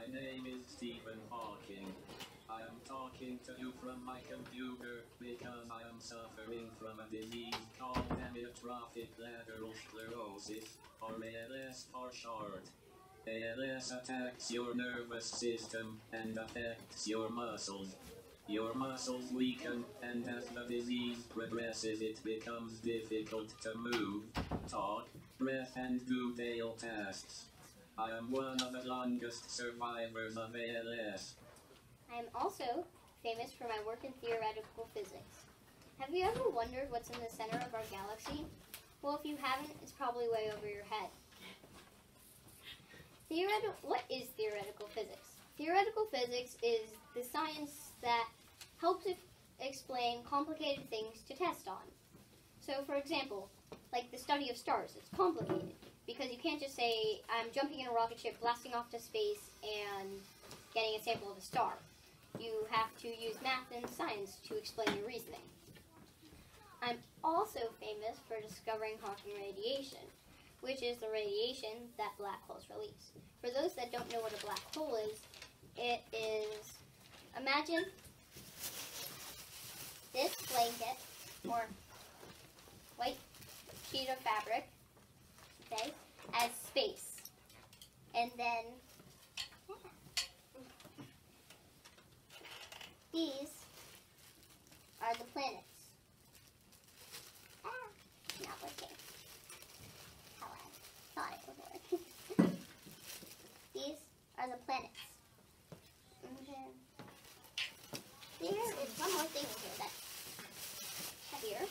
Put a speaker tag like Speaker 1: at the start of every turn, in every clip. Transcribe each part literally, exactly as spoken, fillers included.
Speaker 1: name is Stephen Hawking. I am talking to you from my computer because I am suffering from a disease called amyotrophic lateral sclerosis, or A L S for short. A L S attacks your nervous system and affects your muscles. Your muscles weaken, and as the disease progresses, it becomes difficult to move, talk, breathe, and do daily tasks. I am one of the longest survivors of A L S.
Speaker 2: I am also famous for my work in theoretical physics. Have you ever wondered what's in the center of our galaxy? Well, if you haven't, it's probably way over your head. Theoretical, what is theoretical physics? Theoretical physics is the science that helps explain complicated things to test on. So, for example, like the study of stars, it's complicated because you can't just say, I'm jumping in a rocket ship, blasting off to space, and getting a sample of a star. You have to use math and science to explain your reasoning. I'm also famous for discovering Hawking radiation, which is the radiation that black holes release. For those that don't know what a black hole is, it is, imagine this blanket or white sheet of fabric, okay, as space. And then these are the planets. Ah, not working. How I thought it would work. These are the planets. And then there is one more thing in here that's heavier.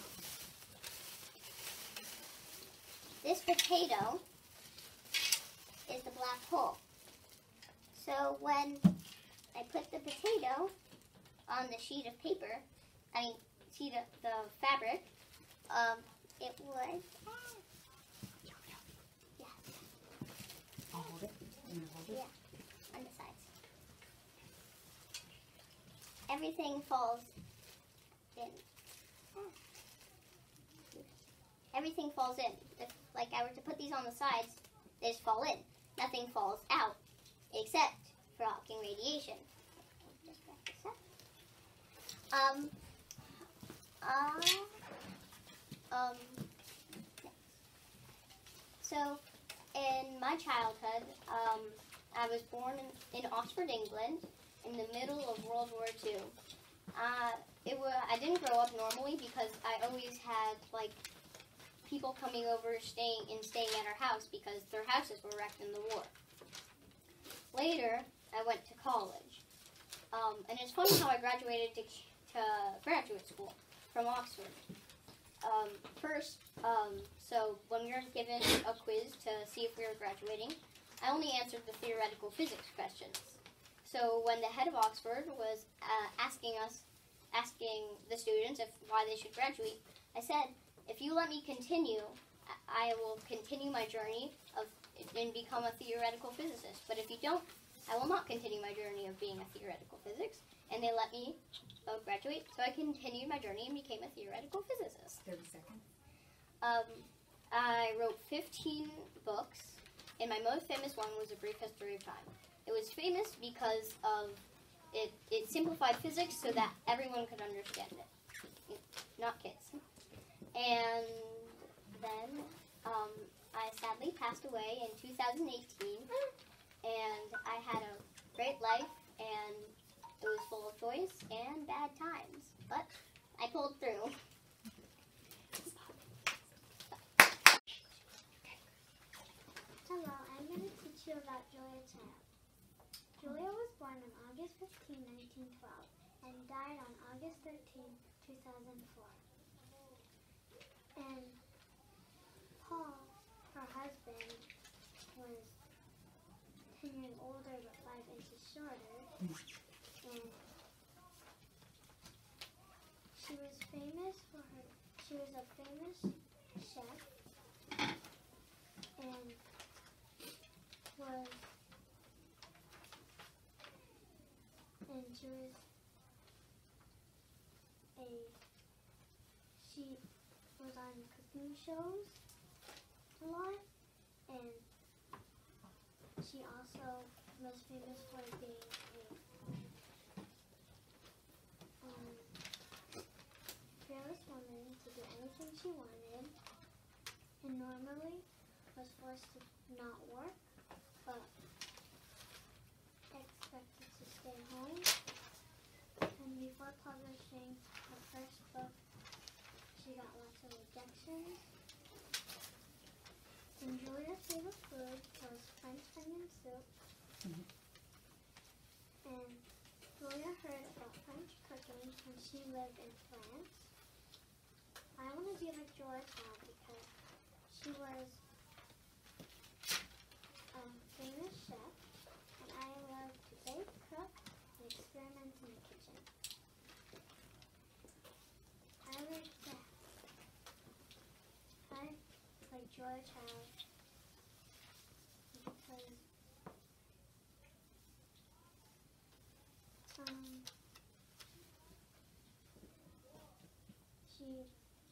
Speaker 2: This potato is the black hole. So when I put the potato on the sheet of paper, I mean, sheet of the fabric, um, it would, yeah,
Speaker 3: I'll hold it. You hold it?
Speaker 2: yeah, on the sides. Everything falls in. Everything falls in. If, like, I were to put these on the sides, they just fall in. Nothing falls out, except for Hawking radiation. Just back this up. Um, uh, um, next. So, in my childhood, um, I was born in, in Oxford, England, in the middle of World War Two. Uh, it was, I didn't grow up normally because I always had, like, people coming over staying and staying at our house because their houses were wrecked in the war. Later, I went to college. Um, and it's funny how I graduated to, to graduate school from Oxford. Um, first, um, so when we were given a quiz to see if we were graduating, I only answered the theoretical physics questions. So when the head of Oxford was uh, asking us, asking the students if why they should graduate, I said, if you let me continue, I will continue my journey of and become a theoretical physicist. But if you don't, I will not continue my journey of being a theoretical physics. And they let me uh, graduate, so I continued my journey and became a theoretical physicist.
Speaker 3: thirty seconds.
Speaker 2: Um, I wrote fifteen books, and my most famous one was A Brief History of Time. It was famous because of it, it simplified physics so that everyone could understand it, not kids. And then um, I sadly passed away in two thousand eighteen, and I had a great life, and it was full of joys and bad times, but I pulled through.
Speaker 4: Hello, I'm going to teach you about Julia Child. Julia was born on August fifteenth, nineteen twelve, and died on August thirteenth, two thousand four. And Paul, her husband, was ten years older but five inches shorter. And she was famous for her, she was a famous chef and was, and she was a, she was on cooking shows a lot, and she also most famous for being a um, fearless woman to do anything she wanted, and normally was forced to not work, but expected to stay home. And before publishing her first book, she got lots of rejections. And Julia's favorite food was French onion soup.
Speaker 3: Mhm.
Speaker 4: And Julia heard about French cooking when she lived in France. I want to be like Julia Child because she was a famous chef, and I love to bake, cook, and experiment in the kitchen. I like to I like Julia Child because um she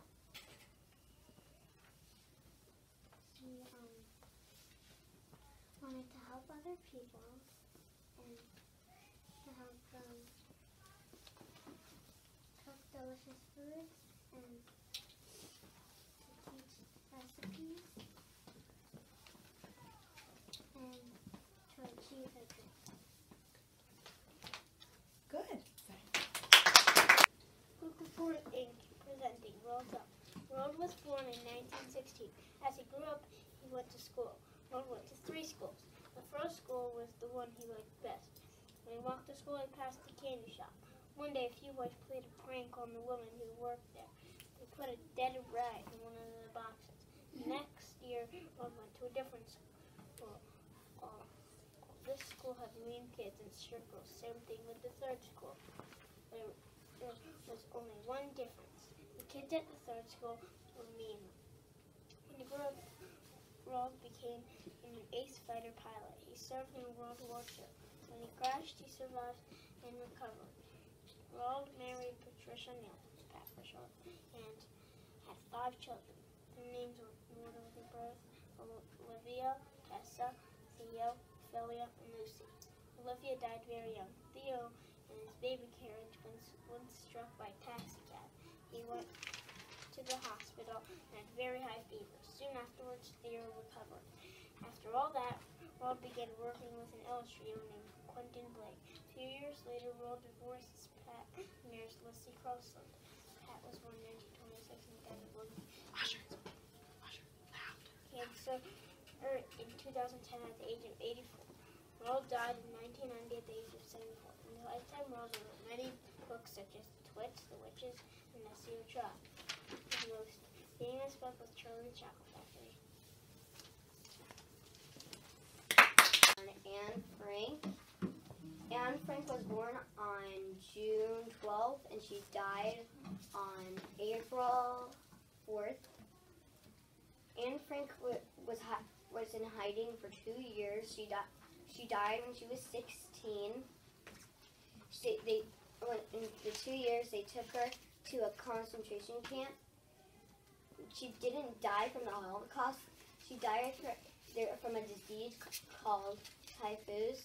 Speaker 4: she um wanted to help other people and to help them cook delicious foods and to teach recipes and to achieve her dreams.
Speaker 3: Good.
Speaker 4: Book Report Incorporated presenting World's Up. World was born in nineteen sixteen. As he grew up, he went to school. World went to three schools. The first school was the one he liked best. When he walked to school, he passed the candy shop. One day, a few boys played a prank on the woman who worked there. They put a dead rat in one of the boxes. Next year, World went to a different school. Uh, this school had mean kids and strict girls. Same thing with the third school. There, there was only one difference. The kids at the third school were mean. When he grew up, World became an ace fighter pilot. He served in World War Two. When he crashed, he survived and recovered. World married Patricia Neal, Pat for short, and had five children. Their names were in order of their birth: Olivia, Tessa, Theo, Philia, and Lucy. Olivia died very young. Theo and his baby carriage was once struck by a taxi cab. He went to the hospital and had very high fever. Soon afterwards, Theo recovered. After all that, World began working with an illustrator named Quentin Blake. Two years later, World divorces Pat and marries Lucy Crossland. Pat was born in nineteen twenty-six and died of lung cancer in two thousand ten at the age of eighty-four. World died in nineteen ninety at the age of seventy-four. In his lifetime, World wrote many books such as The Twits, The Witches, and The Sea of Tribe. His most famous book was Charlie the Chocolate Factory.
Speaker 2: Anne Frank. Anne Frank was born on June twelfth and she died on April fourth. Anne Frank w- was hi- was in hiding for two years. She died. She died when she was sixteen. She, they when, in the two years they took her to a concentration camp. She didn't die from the Holocaust. She died for, there, from a disease c- called typhus.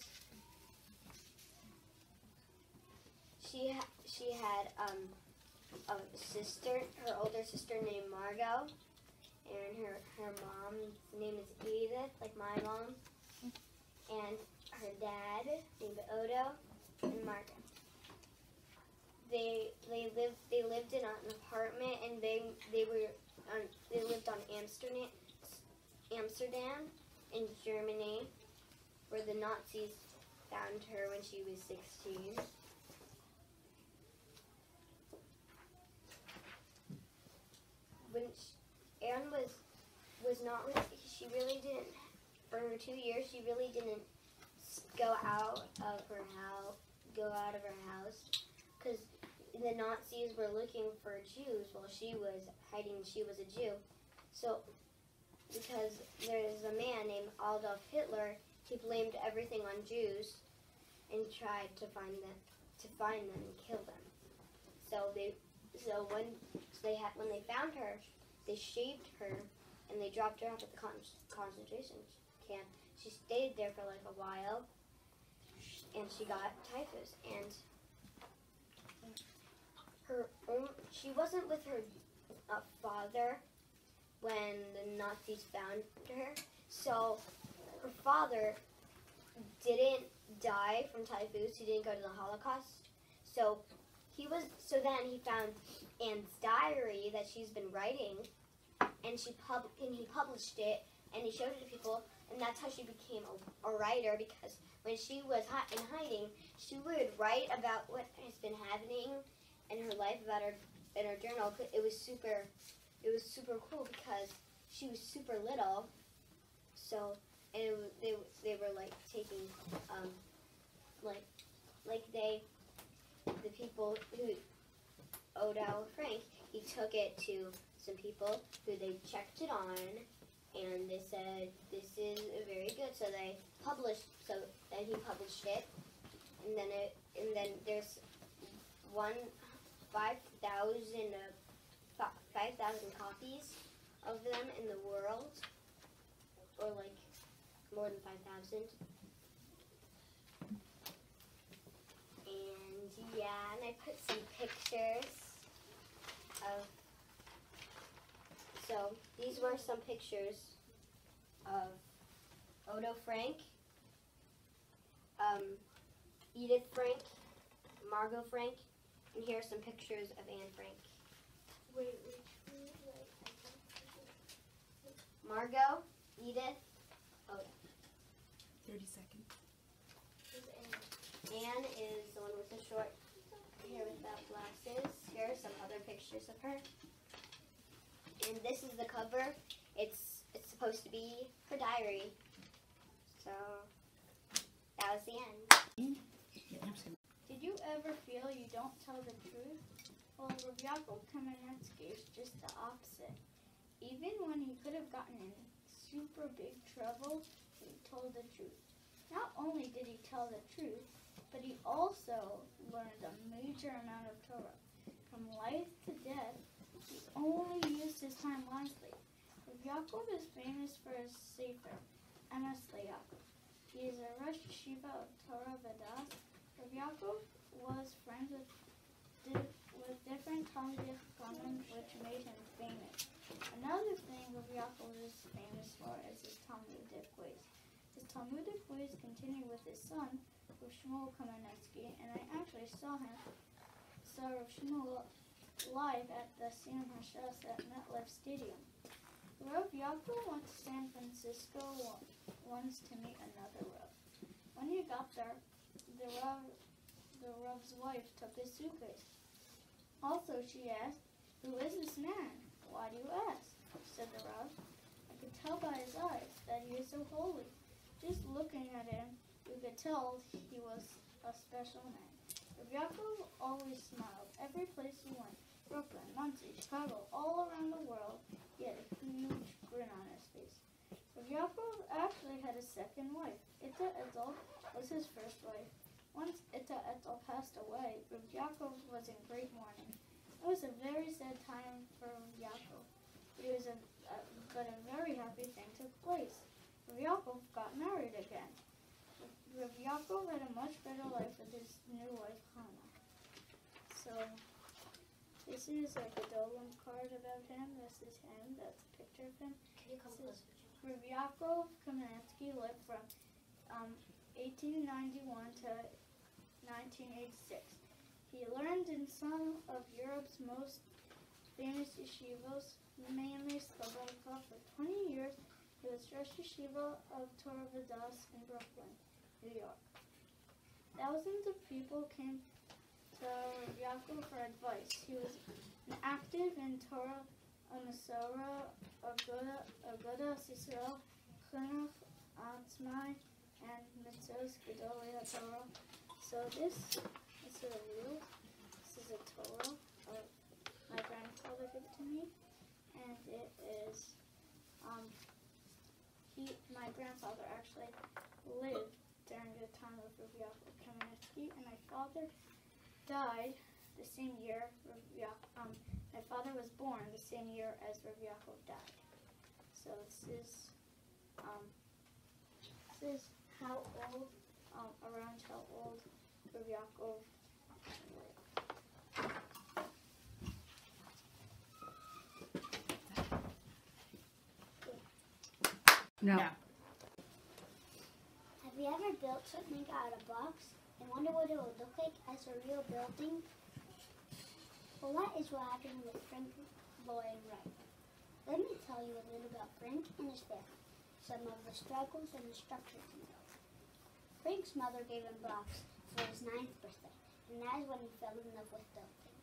Speaker 2: She ha- she had um, a sister, her older sister named Margot, and her her mom's name is Edith, like my mom, and her dad named Odo and Martin. They they lived they lived in an apartment, and they they were on, they lived on Amsterdam Amsterdam in Germany, where the Nazis found her when she was sixteen. When she, Anne was was not really, she really didn't, for her two years, she really didn't go out of her house, go out of her house, because the Nazis were looking for Jews while she was hiding. She was a Jew. So, because there's a man named Adolf Hitler, he blamed everything on Jews and tried to find them, to find them and kill them. So they, so when so they had when they found her, they shaved her and they dropped her off at the con- concentration camp. She stayed there for like a while,
Speaker 5: and she got typhus, and her own, she wasn't with her uh, father when the Nazis found her, so her father didn't die from typhus. He didn't go to the Holocaust, so he was. So then he found Anne's diary that she's been writing, and she pub and he published it, and he showed it to people, and that's how she became a, a writer. Because when she was hi in hiding, she would write about what has been happening in her life, about her in her journal. It was super, it was super cool because she was super little, so and it was, they they were like taking, um, like like they, the people who Odo Frank, he took it to some people who they checked it on, and they said this is very good. So they published. So then he published it, and then it and then there's one five thousand uh, five thousand copies of them in the world, or like more than five thousand. And yeah, and I put some pictures of. So these were some pictures of Odo Frank, um, Edith Frank, Margot Frank, and here are some pictures of Anne Frank.
Speaker 4: Wait, which one? Like,
Speaker 5: Margot, Edith, Odo.
Speaker 3: thirty seconds.
Speaker 4: who's Anne?
Speaker 5: Anne is the one with the short hair without glasses. Here are some other pictures of her. And this is the cover. It's it's supposed to be her diary. So that was the end.
Speaker 4: Did you ever feel you don't tell the truth? Well, Rav Kamenetsky is just the opposite. Even when he could have gotten in super big trouble, he told the truth. Not only did he tell the truth, but he also learned a major amount of Torah. From life to death, he only used his time wisely. Rav Yaakov is famous for his sefer, Emes LeYaakov. He is a Rosh Yeshiva of Torah V'das. Rav Yaakov was friends with, di with different Talmidei Chachamim, which made him famous. Another thing Rav Yaakov is famous for is his Talmudic ways. His Talmudic ways continue with his son, Rav Shmuel Kamenetsky, and I actually saw him, saw Rav Shmuel live at the Siyum Hashas at MetLife Stadium. Rav Yaakov went to San Francisco once to meet another Rav. When he got there, the Rav, the Rav's wife took his suitcase. Also, she asked, "Who is this man? Why do you ask?" said the Rav. "I could tell by his eyes that he is so holy. Just looking at him, you could tell he was a special man." Rav Yaakov always smiled every place he went. Brooklyn, Muncie, Chicago, all around the world, he had a huge grin on his face. Rav Yaakov actually had a second wife. Itta Etel was his first wife. Once Itta Etel passed away, Rav Yaakov was in great mourning. It was a very sad time for Rav Yaakov. It was a, a, but a very happy thing took place. Rav Yaakov got married again. Rav Yaakov had a much better life with his new wife, Hannah. So, this is like a Dolan card about him. This is him. That's a picture of him.
Speaker 5: Can you come
Speaker 4: This is
Speaker 5: closer?
Speaker 4: Rav Yaakov Kamenetsky lived from um, eighteen ninety-one to nineteen eighty-six. He learned in some of Europe's most famous yeshivos, mainly Slobodka. For twenty years, he was Rosh Yeshiva of Torah V'das in Brooklyn, New York. Thousands of people came to Rav Yaakov for advice. He was active in Torah, Masorah, Aguda, Aguda, Sisrael, Chinuch, Atzmai, and Mitzvos Gedolei HaTorah. So this, this is a rule. This is a Torah. Uh, my grandfather gave it to me, and it is. Um, he, my grandfather actually lived during the time of Rav Yaakov Kamenetsky, and my father died the same year. Rav Yaakov, um, my father was born the same year as Rav Yaakov died. So this is um, this is how old um, around how old Rabbi Yaakov
Speaker 3: No.
Speaker 4: Have you ever built something out of a box and wonder what it would look like as a real building? Well, that is what happened with Frank Lloyd Wright. Let me tell you a little about Frank and his family, some of the struggles and the structures he built. Frank's mother gave him blocks for his ninth birthday, and that is when he fell in love with building.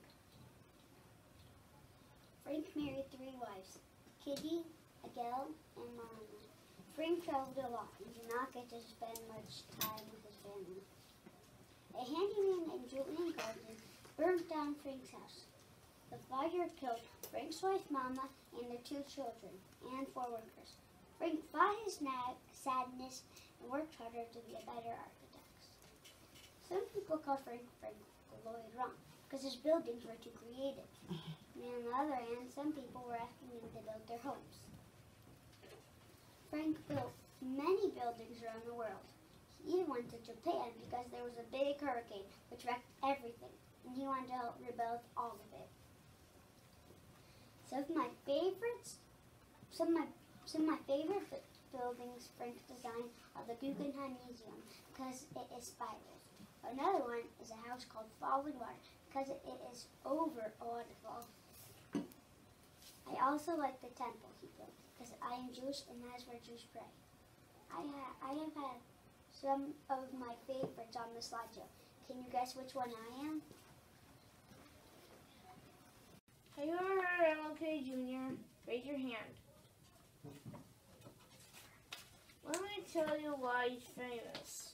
Speaker 4: Frank married three wives, Kitty, Adele, and Mama. Frank traveled a lot and did not get to spend much time with his family. A handyman named Julian Garden burned down Frank's house. The fire killed Frank's wife, Mama, and their two children, and four workers. Frank fought his nag, sadness and worked harder to be a better architect. Some people call Frank Frank Lloyd wrong because his buildings were too creative. And on the other hand, some people were asking him to build their homes. Frank built many buildings around the world. He even went to Japan because there was a big hurricane which wrecked everything, and he wanted to help rebuild all of it. Some of my favorites, some of my some of my favorite bu- buildings Frank designed are the Guggenheim Museum because it is spirals. Another one is a house called Falling Water because it, it is over a waterfall. I also like the temple he built because I am Jewish and that is where Jews pray. I, ha- I have had some of my favorites on the slideshow. Can you guess which one I am?
Speaker 6: Have you ever heard of M L K Junior? Raise your hand. Let me tell you why he's famous.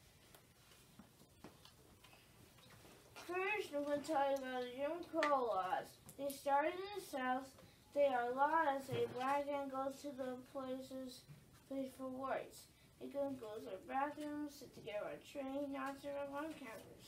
Speaker 6: First, I'm going to tell you about the Jim Crow laws. They started in the South. They are laws that a black man goes to the places place for whites. They can go to their bathrooms, sit together on a train, not serve on campus.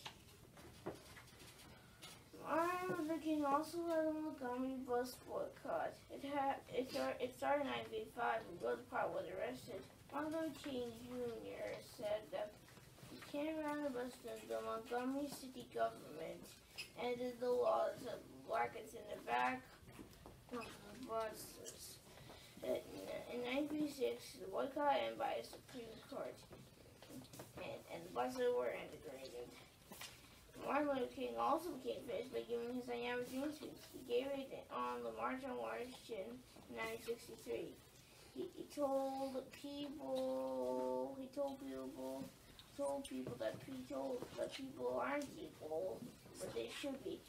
Speaker 6: Martin Luther King also led the Montgomery bus boycott. It had it, start, it started in nineteen eighty-five when Rose Park was arrested. Martin Luther King Junior said that he came around the bus to the Montgomery city government ended the laws of blankets in the back of the buses. In nineteen eighty-six, the boycott ended by a Supreme Court, and, and the buses were integrated. Martin Luther King also became famous by giving his I Am a Dream speech. He gave it on the March on Washington in nineteen sixty-three. He, he told people, he told people, told people that people, that people aren't equal, but they should be.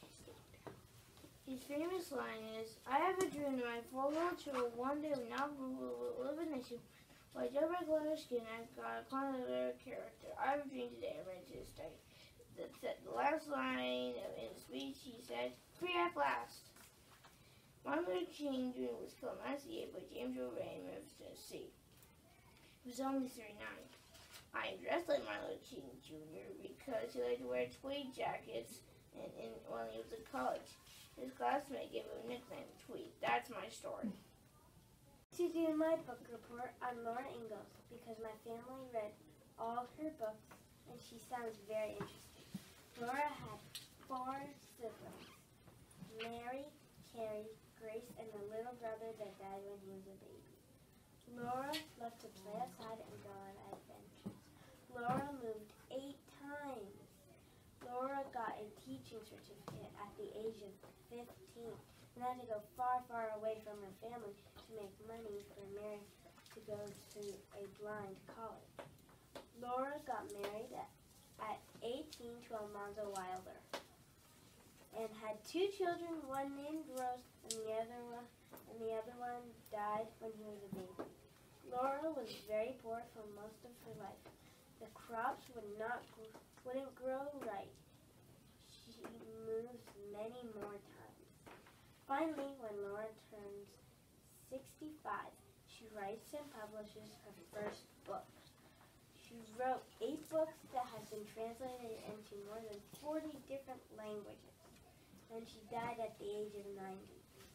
Speaker 6: His famous line is, "I have a dream that my four-year-old children one day will not live in a nation where I don't break leather skin and I've got a kind of their character. I have a dream today, I read to this day." The, the last line in the speech, he said, "Free at last." Martin Luther King Junior was killed in nineteen ninety-eight by James Earl Ray in Memphis, Tennessee. He was only thirty-nine. I am dressed like Martin Luther King Junior because he liked to wear tweed jackets and, and when he was in college. His classmate gave him a nickname, Tweed. That's my story.
Speaker 4: To do my book report on Laura Ingalls because my family read all her books and she sounds very interesting. Laura had four siblings, Mary, Carrie, Grace, and a little brother that died when he was a baby. Laura loved to play outside and go on adventures. Laura moved eight times. Laura got a teaching certificate at the age of fifteen and had to go far, far away from her family to make money for Mary to go to a blind college. Laura got married at at eighteen to Almanzo Wilder and had two children, one named Rose and the other one and the other one died when he was a baby. Laura was very poor for most of her life. The crops would not wouldn't grow right. She moved many more times. Finally, when Laura turns sixty-five, she writes and publishes her first book. She wrote eight books that have been translated into more than forty different languages. And she died at the age of ninety.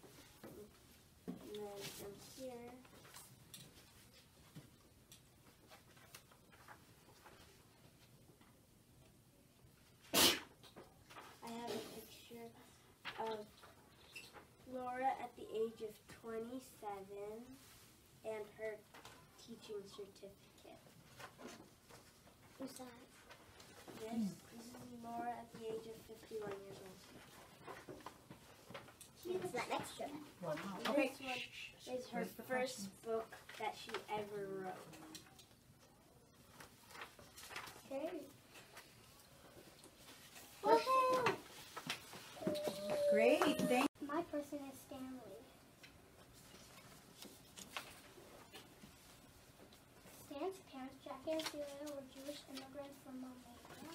Speaker 4: And then from here,
Speaker 7: Laura at the age of twenty-seven and her teaching certificate.
Speaker 5: Who's that?
Speaker 7: This, this is Laura at the age of fifty-one years old.
Speaker 5: Who's that next to her?
Speaker 3: Wow.
Speaker 7: This
Speaker 3: Okay.
Speaker 7: one is her
Speaker 3: Where's the
Speaker 7: first
Speaker 3: questions?
Speaker 7: book that she ever wrote.
Speaker 5: Okay.
Speaker 3: Great. Thank
Speaker 4: My person is Stanley. Stan's parents, Jackie and Celia, were Jewish immigrants from Romania.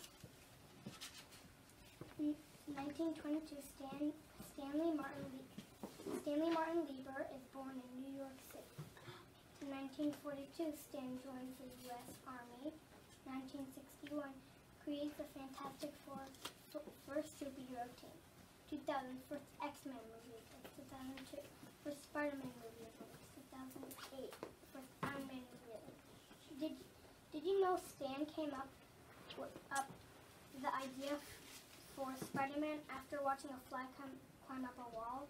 Speaker 4: In nineteen twenty-two, Stan, Stanley Martin Le- Stanley Martin Lieber is born in New York City. In nineteen forty-two, Stan joins the U S Army. nineteen sixty-one, creates the Fantastic Four f- first superhero team. two thousand, first X-Men movie release. two thousand two, first Spider-Man movie release. two thousand eight, first Iron Man movie release. Did Did you know Stan came up with up the idea f- for Spider-Man after watching a fly climb, climb up a wall?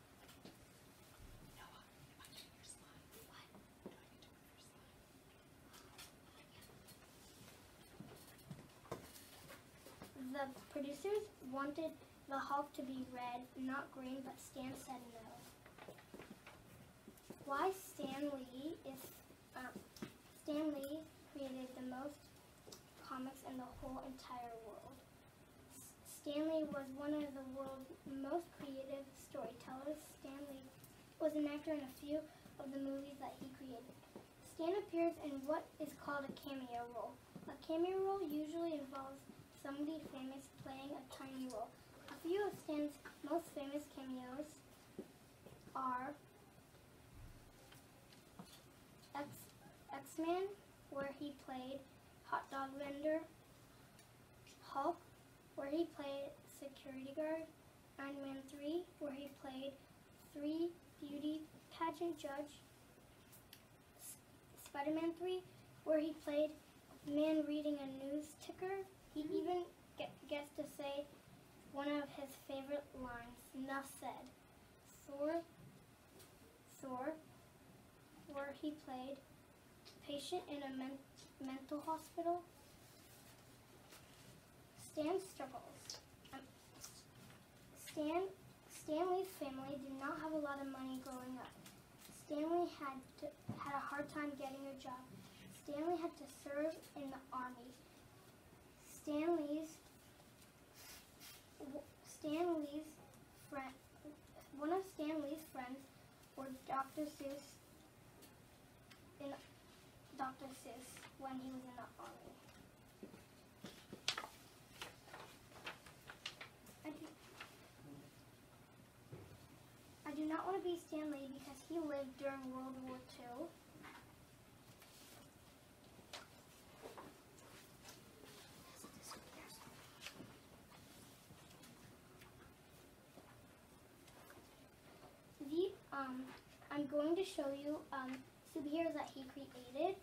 Speaker 4: The producers wanted the Hulk to be red, not green, but Stan said no. Why Stan Lee is um, Stan Lee created the most comics in the whole entire world. S- Stan Lee was one of the world's most creative storytellers. Stan Lee was an actor in a few of the movies that he created. Stan appears in what is called a cameo role. A cameo role usually involves somebody famous playing a tiny role. A few of Stan's most famous cameos are X X-Men, where he played hot dog vendor, Hulk, where he played security guard, Iron Man three, where he played three beauty pageant judge, S- Spider-Man three, where he played man reading a news ticker. He even get, gets to say one of his favorite lines, "Enough said." Thor, Thor, where he played patient in a men, mental hospital. Stan struggles. Um, Stan, Stanley's family did not have a lot of money growing up. Stanley had to, had a hard time getting a job. Stanley had to serve in the army. Stanley's Stanley's friend, one of Stanley's friends, were Doctor Seuss in Doctor Seuss when he was in the army. I do, I do not want to be Stanley because he lived during World War Two. The, um, I'm going to show you um, superheroes that he created.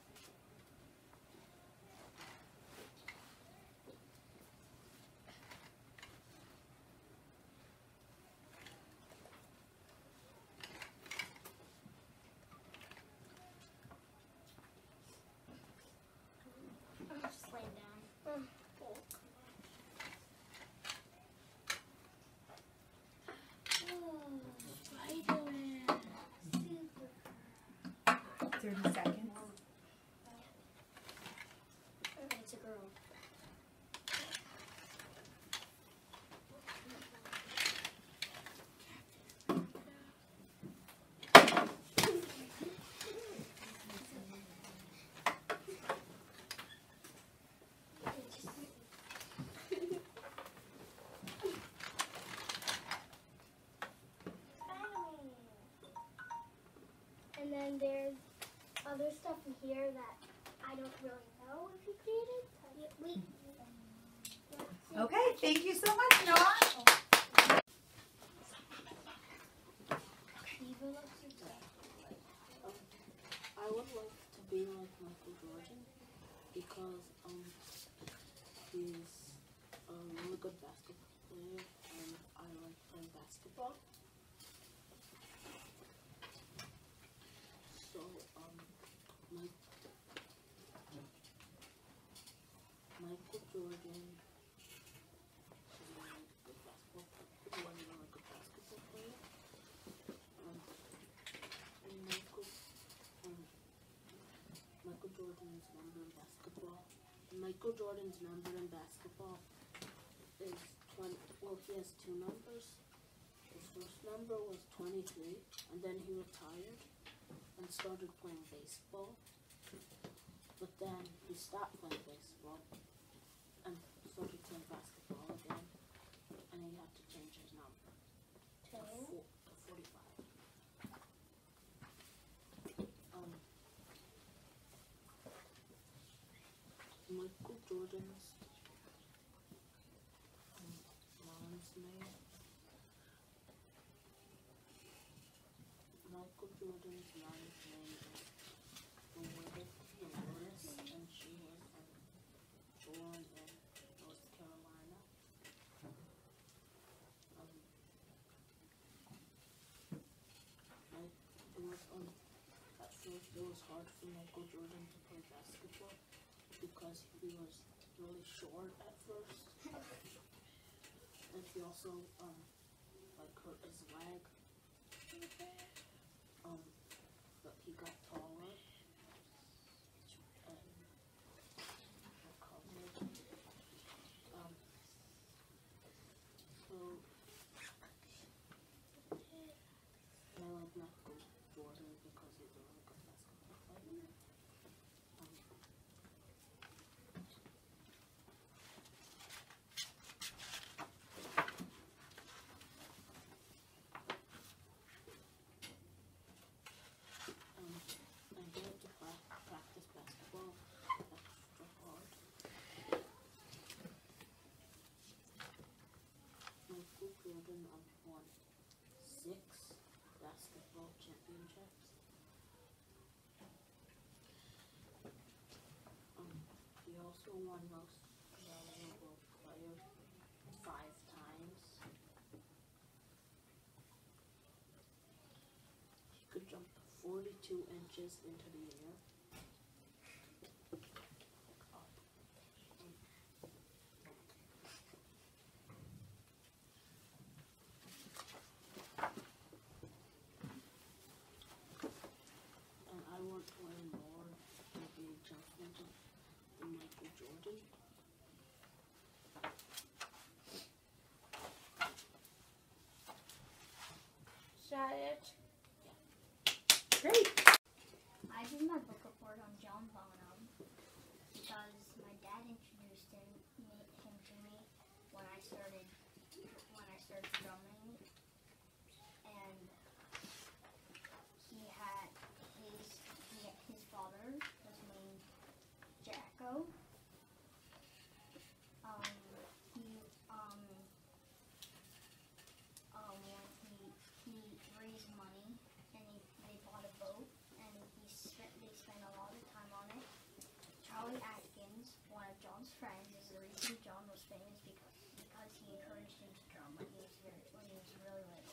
Speaker 5: I'm just laying down.
Speaker 4: Um,
Speaker 3: thirty seconds.
Speaker 5: It's a girl.
Speaker 4: And then there's other stuff in here that I don't really know if he created. Wait.
Speaker 3: Okay, thank you so much, Noah.
Speaker 8: I would like to be like Michael Jordan because um he's a really good basketball player and I like playing basketball. Mike, Michael Jordan. He was a good basketball. He wasn't a really good basketball player. Um, and Michael, um, Michael Jordan's number in basketball. Michael Jordan's number in basketball is twenty. Well, he has two numbers. His first number was twenty-three, and then he retired and started playing baseball. But then he stopped playing baseball and started playing basketball again, and he had to change his number to, four, to forty-five. Um, Michael Jordan's um, mom's name. Michael Jordan's mom's name is Lois, and she was um, born in North Carolina. Um, I, it was um, at first it was hard for Michael Jordan to play basketball because he was really short at first, and he also um like hurt his leg. Um, but he got taller and recovered. Um, so I like Michael Jordan because he's a really good basketball player. Um, Um, I had to pra- practice basketball extra hard. Michael Jordan um, won six basketball championships. Um, he also won most valuable player five times. He could jump forty-two inches into the air. And I want to learn more and be jumping than Michael Jordan.
Speaker 6: Is that it?
Speaker 3: Great.
Speaker 2: I did my book report on John Bonham because my dad introduced him, me, him to me when I started when I started drumming, and he had his he, his father was named Jacko. Um, he um um when he he raised money and he they bought a boat. And he spent, they spent a lot of time on it. Charlie Atkins, one of John's friends, is the reason John was famous because because he encouraged him to drum when he was very when he was really little.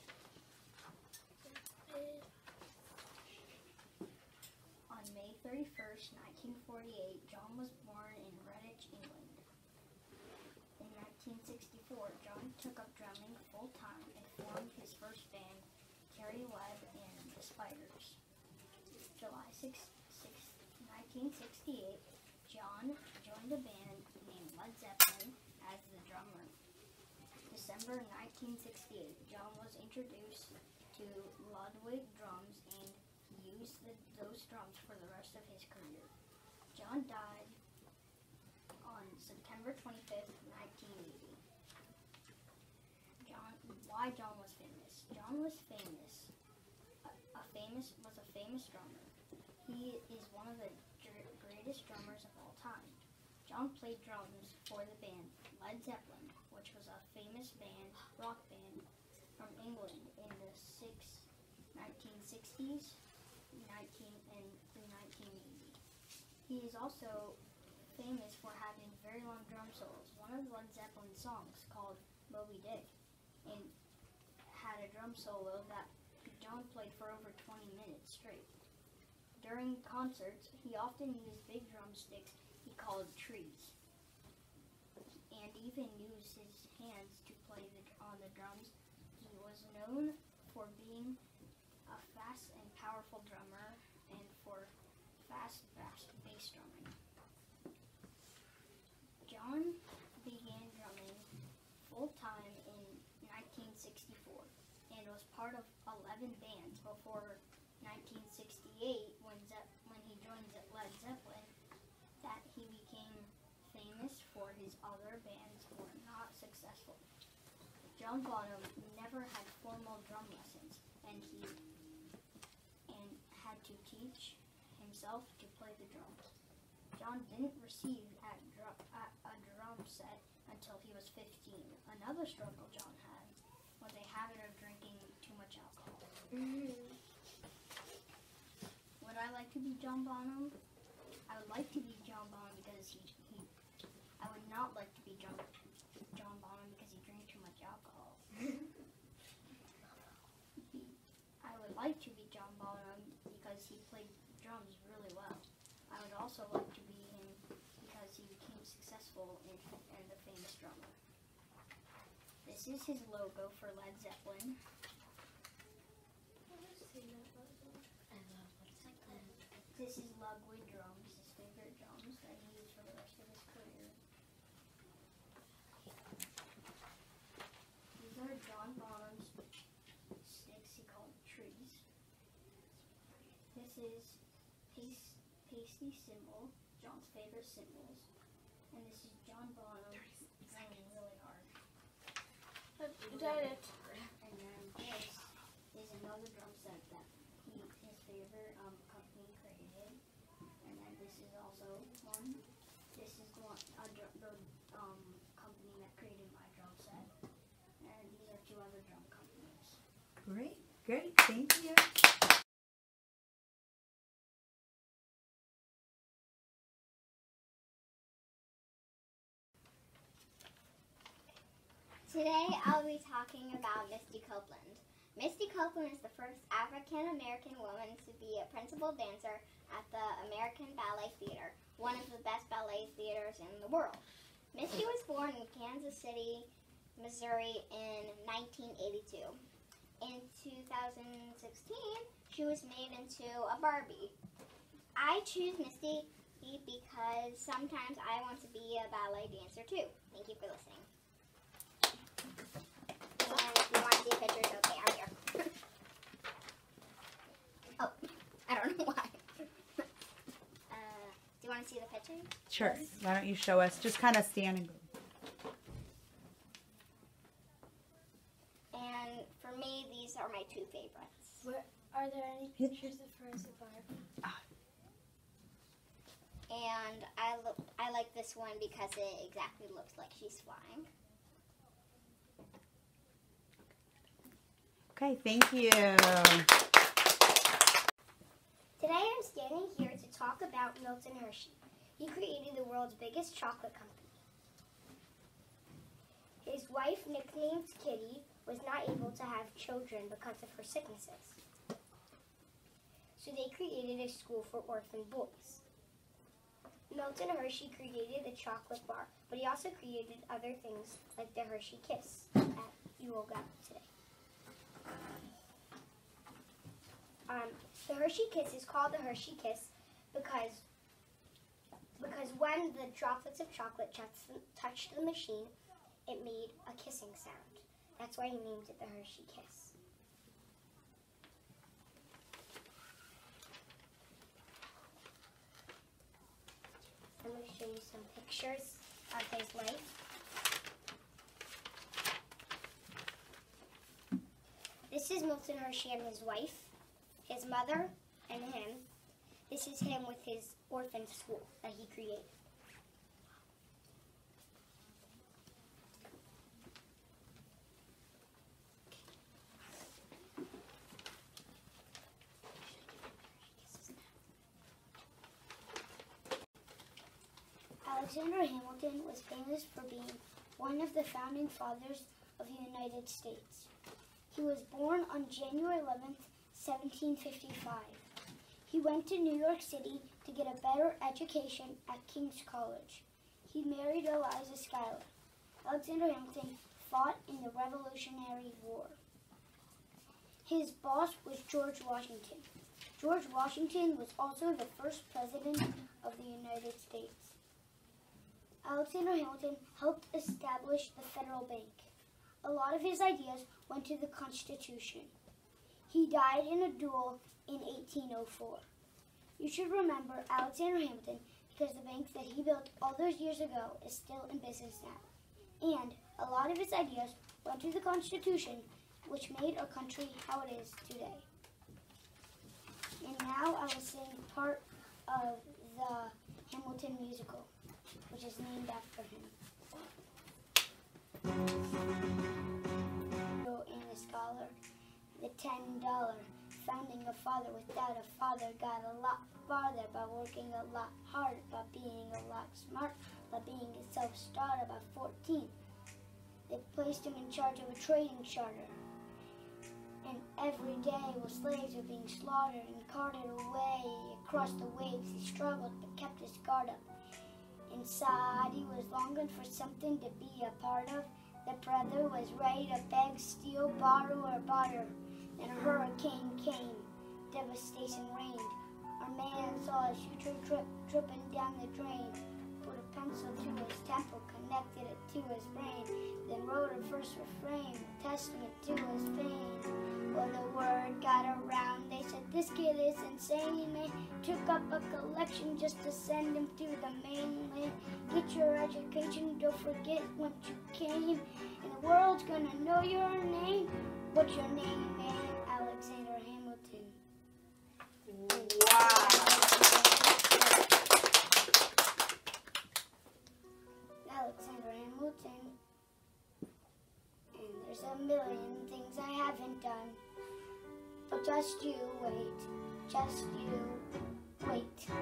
Speaker 2: On May thirty-first, nineteen forty-eight, John was born in Greenwich, England. In nineteen sixty-four, John took up drumming full time and formed his first band, Terry Webb and the Spiders. July sixth, nineteen sixty-eight, John joined a band named Led Zeppelin as the drummer. December nineteen sixty-eight, John was introduced to Ludwig drums and he used the, those drums for the rest of his career. John died on September twenty-fifth, nineteen eighty. John, why John was famous? John was famous. A, a famous was a famous drummer. He is one of the dr- greatest drummers of all time. John played drums for the band Led Zeppelin, which was a famous band, rock band from England in the six, nineteen sixties nineteen, and through nineteen eighty. He is also famous for having very long drum solos. One of Led Zeppelin's songs, called Moby Dick, and had a drum solo that John played for over twenty minutes straight.
Speaker 9: during concerts, he often used big drumsticks he called trees, and even used his hands to play the, on the drums. He was known for being a fast and powerful drummer and for fast, fast bass drumming. John began drumming full-time in nineteen sixty-four and was part of eleven bands before nineteen sixty-eight when, Ze- when he joined Led Zeppelin, that he became famous for his other bands were not successful. John Bonham never had formal drum lessons, and he and had to teach himself to play the drums. John didn't receive at drum, at a drum set until he was fifteen. Another struggle John had was a habit of drinking too much alcohol.
Speaker 5: Mm-hmm.
Speaker 9: Would I like to be John Bonham? I would like to be John Bonham because he, he I would not like to be John, John Bonham because he drank too much alcohol. he, I would like to be John Bonham because he played drums really well. I would also like to be him because he became successful and, and a famous drummer. This is his logo for Led Zeppelin. This is Ludwig drums, his favorite drums that he used for the rest of his career. These are John Bonham's sticks he called trees. This is paste, pasty cymbal, John's favorite cymbals. And this is John Bonham drumming really hard.
Speaker 6: Is that it?
Speaker 9: And then this is another drum set that he, his favorite um, company created. And then this is also one. This is the one, uh, the um, company that created my drum set. And these are two other drum companies.
Speaker 3: Great, great, thank you.
Speaker 2: Today I'll be talking about Misty Copeland. Misty Copeland is the first African-American woman to be a principal dancer at the American Ballet Theater, one of the best ballet theaters in the world. Misty was born in Kansas City, Missouri in nineteen eighty-two. In two thousand sixteen, she was made into a Barbie. I choose Misty because sometimes I want to be a ballet dancer too. Thank you for listening. And if you want to see pictures, okay, I'm here. Oh, I don't know why. Uh, do you want to see the picture?
Speaker 3: Sure. Why don't you show us? Just kind of stand and go.
Speaker 2: And for me, these are my two favorites.
Speaker 4: Where, are there any pictures of her as a Barbie?
Speaker 2: And I, lo- I like this one because it exactly looks like she's flying.
Speaker 3: Okay, thank you.
Speaker 4: Today I'm standing here to talk about Milton Hershey. He created the world's biggest chocolate company. His wife, nicknamed Kitty, was not able to have children because of her sicknesses. So they created a school for orphan boys. Milton Hershey created the chocolate bar, but he also created other things like the Hershey Kiss that you all got today. Um, the Hershey Kiss is called the Hershey Kiss because, because when the droplets of chocolate touched the machine, it made a kissing sound. That's why he named it the Hershey Kiss. I'm going to show you some pictures of his life. This is Milton Hershey and his wife, his mother, and him. This is him with his orphan school that he created. Alexander Hamilton was famous for being one of the founding fathers of the United States. He was born on January eleventh, seventeen fifty-five.
Speaker 10: He went to New York City to get a better education at King's College. He married Eliza Schuyler. Alexander Hamilton fought in the Revolutionary War. His boss was George Washington. George Washington was also the first president of the United States. Alexander Hamilton helped establish the Federal Bank. A lot of his ideas went to the Constitution. He died in a duel in eighteen oh four. You should remember Alexander Hamilton because the bank that he built all those years ago is still in business now. And a lot of his ideas went to the Constitution, which made our country how it is today. And now I will sing part of the Hamilton musical, which is named after him. And a scholar, the ten dollar, founding a father without a father, got a lot farther by working a lot harder, by being a lot smart, by being a self-starter by fourteen. They placed him in charge of a trading charter. And every day while slaves were being slaughtered and carted away across the waves, he struggled but kept his guard up. Inside, he was longing for something to be a part of. The brother was ready to beg, steal, borrow, or barter. Then a hurricane came. Devastation reigned. Our man saw his future drip, dripping down the drain. Put a pencil to his temple, connected it to his brain. Then wrote a first refrain, a testament to his pain. Well, the word got around. They said, this kid is insane, man. Took up a collection just to send him to the mainland. Get your education, don't forget whence you came. And the world's gonna know your name. What's your name, man? Alexander Hamilton.
Speaker 3: Wow.
Speaker 10: Alexander Hamilton. And there's a million things I haven't done. But just you wait. Just you wait.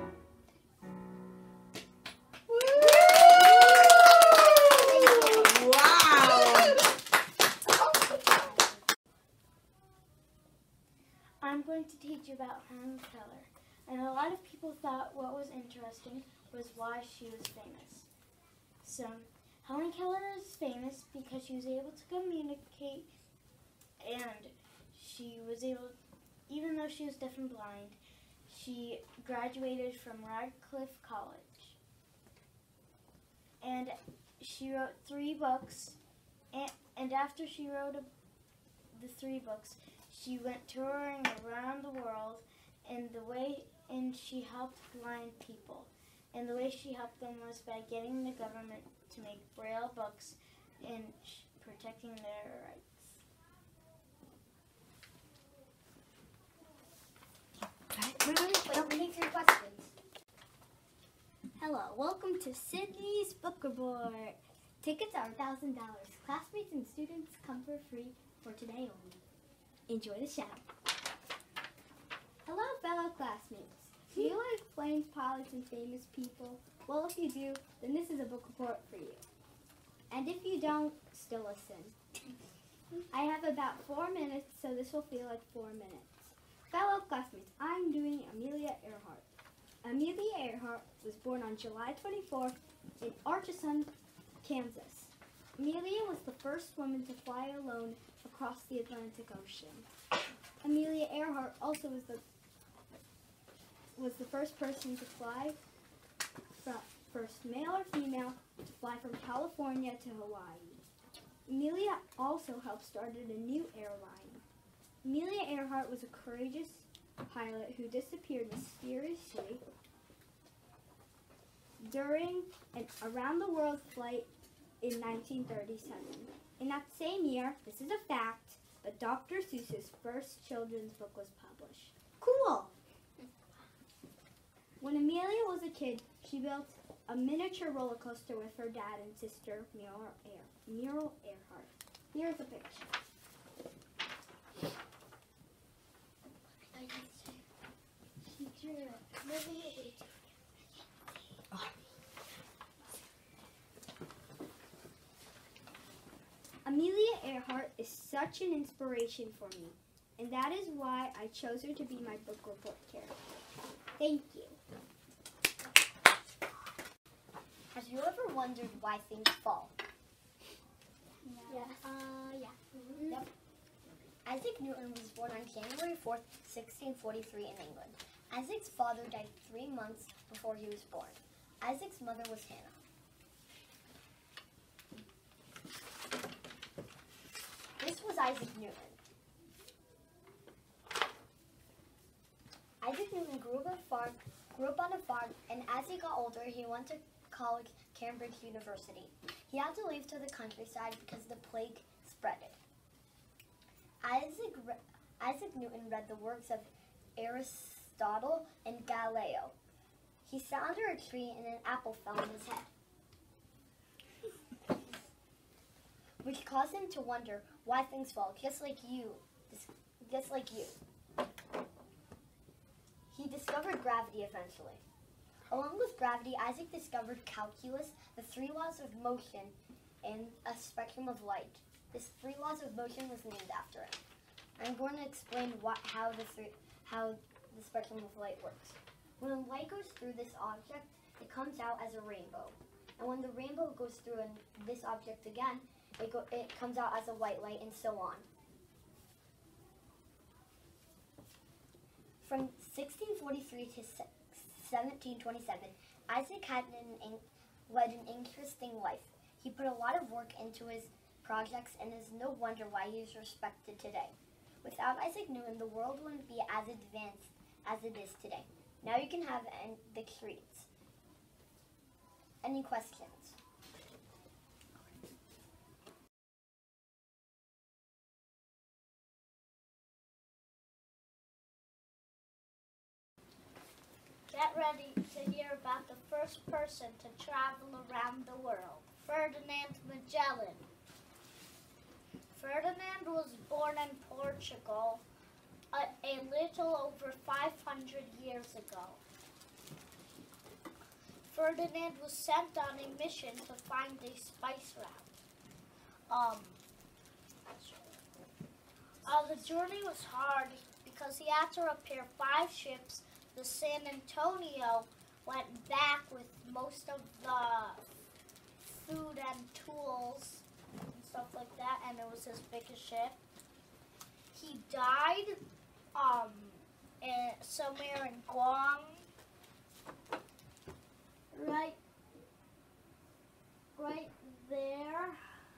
Speaker 6: I'm going to teach you about Helen Keller. And a lot of people thought what was interesting was why she was famous. So, Helen Keller is famous because she was able to communicate, and she was able, even though she was deaf and blind, she graduated from Radcliffe College. And she wrote three books, and, and after she wrote a, the three books, she went touring around the world, and the way and she helped blind people. And the way she helped them was by getting the government to make Braille books and sh- protecting their rights.
Speaker 5: Wait, wait, wait, wait, wait, three questions.
Speaker 9: Hello, welcome to Sydney's Book Report. Tickets are one thousand dollars. Classmates and students come for free for today only. Enjoy the show. Hello, fellow classmates. Do you like planes, pilots, and famous people? Well, if you do, then this is a book report for you. And if you don't, still listen. I have about four minutes, so this will feel like four minutes. Fellow classmates, I'm doing Amelia Earhart. Amelia Earhart was born on July twenty-fourth in Artisan, Kansas. Amelia was the first woman to fly alone across the Atlantic Ocean. Amelia Earhart also was the was the first person to fly, from, first male or female, to fly from California to Hawaii. Amelia also helped started a new airline. Amelia Earhart was a courageous pilot who disappeared mysteriously during an around-the-world flight in nineteen thirty-seven. In that same year, this is a fact, but Doctor Seuss's first children's book was published. Cool! When Amelia was a kid, she built a miniature roller coaster with her dad and sister, Muriel Ear- Muriel Earhart. Here's a picture. Amelia Earhart is such an inspiration for me.
Speaker 10: and that is why I chose her to be my book report character. Thank you.
Speaker 2: Have you ever wondered why things fall?
Speaker 10: Yes.
Speaker 2: Uh, yeah. Mm-hmm. Yep. Isaac Newton was born on January fourth, sixteen forty-three in England. Isaac's father died three months before he was born. Isaac's mother was Hannah. This was Isaac Newton. Isaac Newton grew up, a farm, grew up on a farm, and as he got older, he went to college, Cambridge University. He had to leave to the countryside because the plague spread it. Isaac, re- Isaac Newton read the works of Aristotle and Galileo. He sat under a tree and an apple fell on his head, which caused him to wonder why things fall, just like you, just like you. He discovered gravity eventually. Along with gravity, Isaac discovered calculus, the three laws of motion, and a spectrum of light. This three laws of motion was named after him. I'm going to explain what, how, the three, how the spectrum of light works. When light goes through this object, it comes out as a rainbow. And when the rainbow goes through in this object again, it, go, it comes out as a white light, and so on. From sixteen forty-three to seventeen twenty-seven, Isaac had an, led an interesting life. He put a lot of work into his projects, and is no wonder why he is respected today. Without Isaac Newton, the world wouldn't be as advanced as it is today. Now you can have an, the treats. Any questions?
Speaker 4: Get ready to hear about the first person to travel around the world, Ferdinand Magellan. Ferdinand was born in Portugal a, a little over five hundred years ago. Ferdinand was sent on a mission to find a spice route. Um, uh, the journey was hard because he had to repair five ships. The San Antonio went back with most of the food and tools and stuff like that, and it was his biggest ship. He died um, in, somewhere in Guam, right, right there,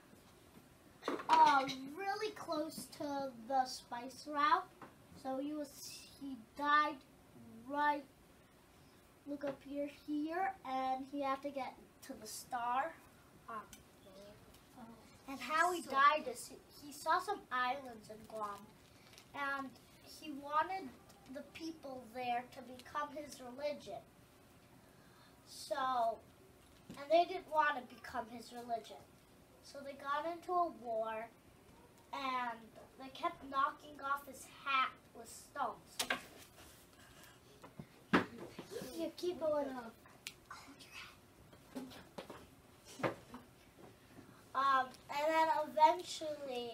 Speaker 4: uh, really close to the spice route. So he was, he died right, look up here, here, and he had to get to the star. Um, and how he died is he, he saw some islands in Guam, and he wanted the people there to become his religion. So, and they didn't want to become his religion. So they got into a war, and they kept knocking off his hat with stones.
Speaker 10: You keep going up.
Speaker 4: Um, and then eventually,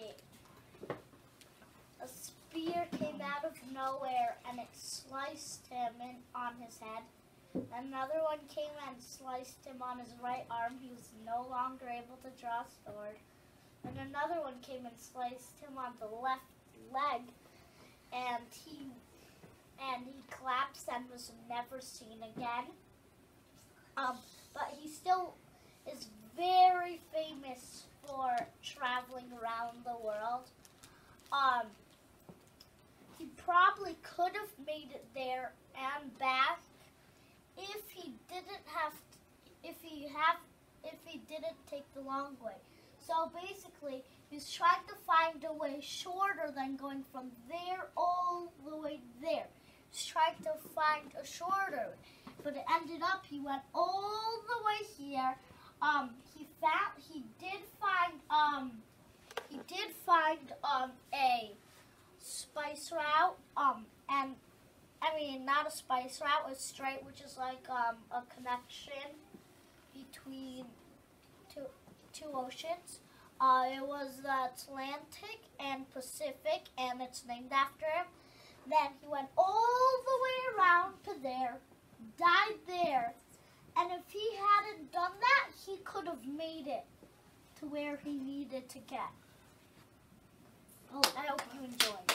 Speaker 4: a spear came out of nowhere and it sliced him in, on his head. Another one came and sliced him on his right arm. He was no longer able to draw a sword. And another one came and sliced him on the left leg, and he and he collapsed and was never seen again. Um, but he still is very famous for traveling around the world. Um, he probably could have made it there and back if he didn't have, to, if he have, if he didn't take the long way. So basically, he's trying to find a way shorter than going from there all the way there. He's trying to find a shorter way, but it ended up he went all the way here. Um, he found, he did find, um, he did find um a spice route. Um, and I mean not a spice route, a strait, which is like um a connection between two two oceans.
Speaker 11: Uh, it was the Atlantic and Pacific, and it's named after him. Then he went all the way around to there, died there, and if he hadn't done that, he could have made it to where he needed to get. Oh, I hope you enjoyed.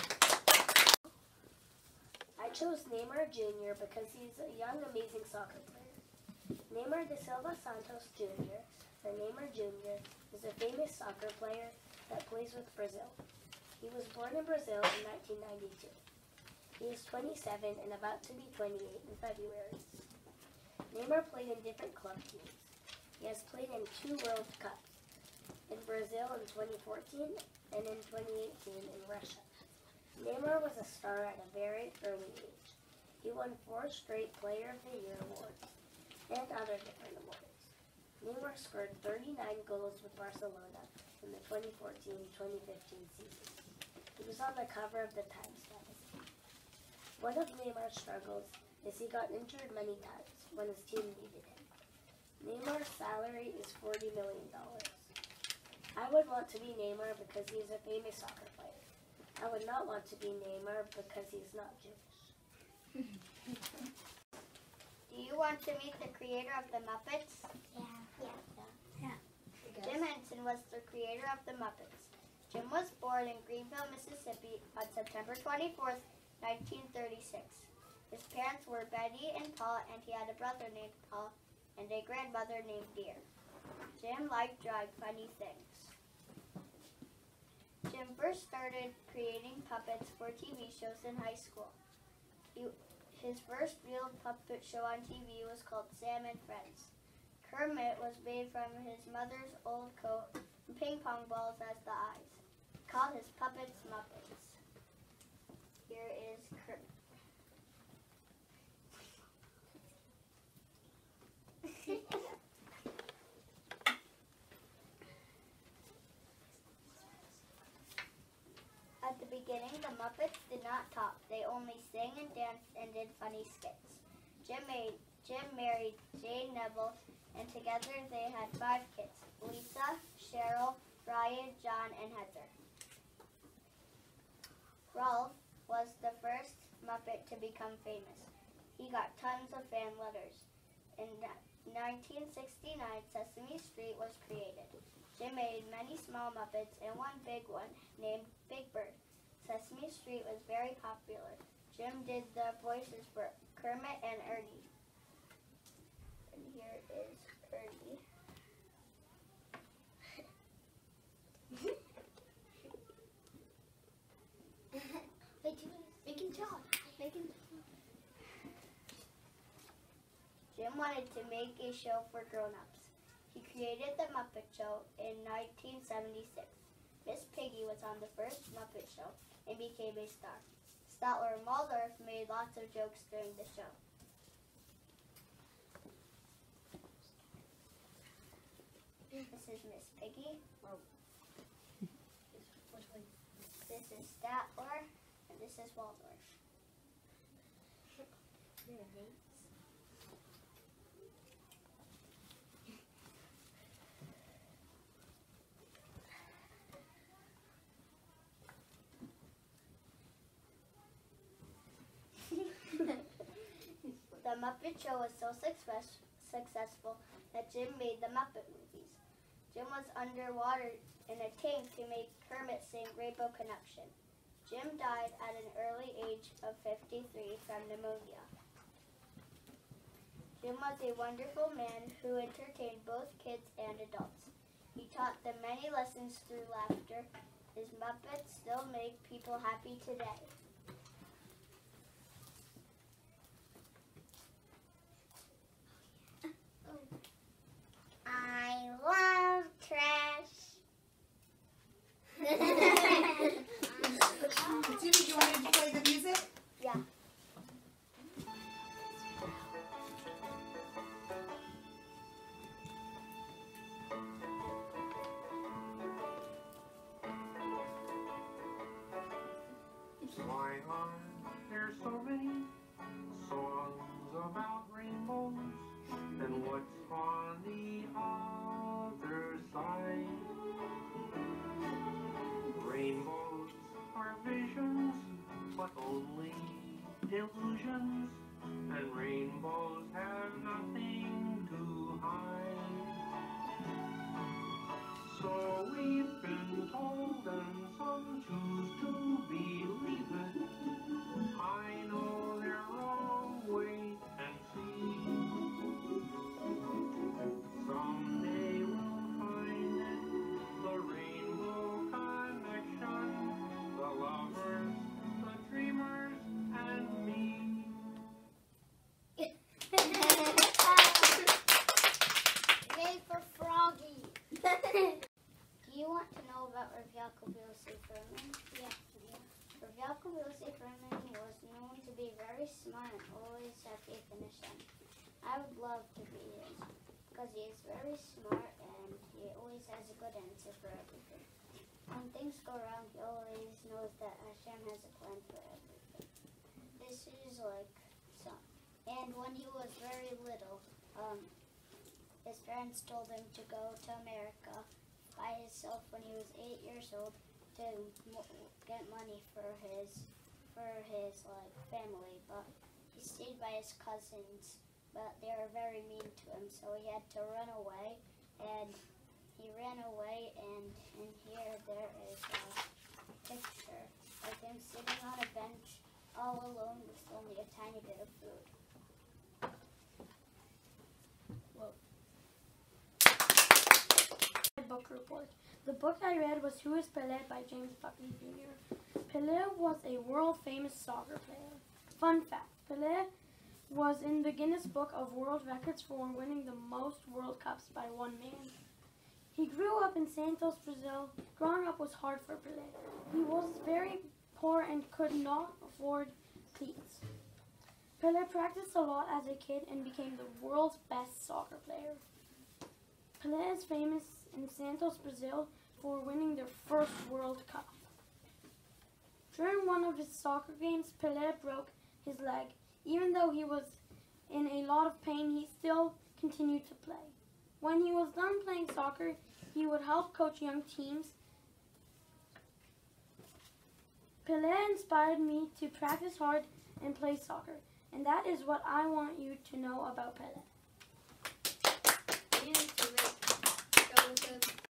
Speaker 7: I chose Neymar Junior because he's a young, amazing soccer player. Neymar da Silva Santos Junior, or Neymar Junior, is a famous soccer player that plays with Brazil. He was born in Brazil in nineteen ninety-two. He is twenty-seven and about to be twenty-eight in February. Neymar played in different club teams. He has played in two World Cups, in Brazil in twenty fourteen and in twenty eighteen in Russia. Neymar was a star at a very early age. He won four straight Player of the Year awards and other different awards. Neymar scored thirty-nine goals with Barcelona in the twenty fourteen twenty fifteen season. He was on the cover of the Times magazine. One of Neymar's struggles is he got injured many times when his team needed him. Neymar's salary is forty million dollars. I would want to be Neymar because he is a famous soccer player. I would not want to be Neymar because he's not Jewish.
Speaker 2: Do you want to meet the creator of the Muppets?
Speaker 10: Yeah.
Speaker 2: Yeah. Jim Henson was the creator of the Muppets. Jim was born in Greenville, Mississippi on September twenty-fourth, nineteen thirty-six. His parents were Betty and Paul, and he had a brother named Paul and a grandmother named Dear. Jim liked drawing funny things. Jim first started creating puppets for T V shows in high school. He, his first real puppet show on T V was called Sam and Friends. Kermit was made from his mother's old coat and ping pong balls as the eyes. He called his puppets Muppets. Here is Kermit. At the beginning, the Muppets did not talk. They only sang and danced and did funny skits. Jim, made, Jim married Jane Neville, and together they had five kids: Lisa, Cheryl, Brian, John, and Heather. Ralph was the first Muppet to become famous. He got tons of fan letters. In nineteen sixty-nine, Sesame Street was created. Jim made many small Muppets and one big one named Big Bird. Sesame Street was very popular. Jim did the voices for Kermit and Ernie. And here is Ernie.
Speaker 10: Making job. Making.
Speaker 2: Jim wanted to make a show for grown-ups. He created the Muppet Show in nineteen seventy-six. Miss Piggy was on the first Muppet Show and became a star. Statler and Waldorf made lots of jokes during the show. This is Miss Piggy. This is Statler, and this is Waldorf. The Muppet Show was so success, successful that Jim made the Muppet movies. Jim was underwater in a tank to make Kermit sing Rainbow Connection. Jim died at an early age of fifty-three from pneumonia. Jim was a wonderful man who entertained both kids and adults. He taught them many lessons through laughter. His Muppets still make people happy today.
Speaker 10: I love trash.
Speaker 3: Jimmy, do you want me to play the music?
Speaker 2: Yeah.
Speaker 12: Why and illusions, and rainbows have nothing to hide. So we've been told, and some choose to believe it. I know they're wrong, wait and see. Someday we'll find it, the rainbow connection, the lovers, the dreamers, and me.
Speaker 11: Yay for Froggy.
Speaker 2: Do you want to know about Rahav Freeman?
Speaker 11: Yeah.
Speaker 2: Rahav Freeman was known to be very smart and always have faith in his son. I would love to be his, because he is very smart and he always has a good answer for everything. When things go wrong, he always knows that Hashem has a plan for everything. This is like some. And when he was very little, um, his parents told him to go to America by himself when he was eight years old to mo- get money for his for his like family, but he stayed by his cousins, but they were very mean to him, so he had to run away, and he ran away, and in here there is a picture of him sitting on a bench all alone with only a tiny bit of food.
Speaker 6: Book report. The book I read was Who is Pelé by James Buckley Junior Pelé was a world-famous soccer player. Fun fact, Pelé was in the Guinness Book of World Records for winning the most World Cups by one man. He grew up in Santos, Brazil. Growing up was hard for Pelé. He was very poor and could not afford cleats. Pelé practiced a lot as a kid and became the world's best soccer player. Pelé is famous in Santos, Brazil for winning their first World Cup. During one of his soccer games, Pelé broke his leg. Even though he was in a lot of pain, he still continued to play. When he was done playing soccer, he would help coach young teams. Pelé inspired me to practice hard and play soccer, and that is what I want you to know about Pelé.
Speaker 2: And to it, go with the